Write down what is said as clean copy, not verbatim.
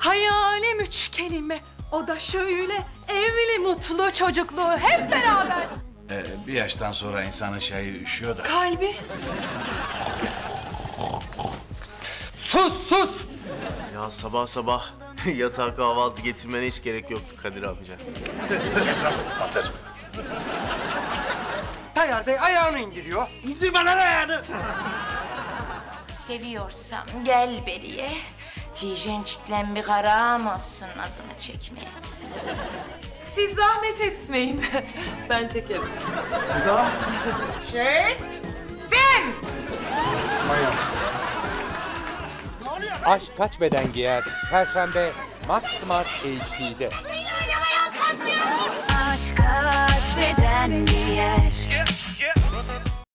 Hayalim 3 kelime. O da şöyle evli, mutlu, çocuklu hep beraber. Bir yaştan sonra insanın üşüyor da. Kalbi. Sus! Ya sabah sabah yatağa kahvaltı getirmene hiç gerek yoktu Kadir amca. Kes lan Batır. Tayyar Bey ayağını indiriyor. İndirme lan ayağını! Seviyorsam gel beriye. Tijen çitlen bir karam olsun nazını çekmeye. Siz zahmet etmeyin. Ben çekerim. Aşk Kaç Beden Giyer Perşembe Max Smart HD'de. Aşk kaç beden giyer.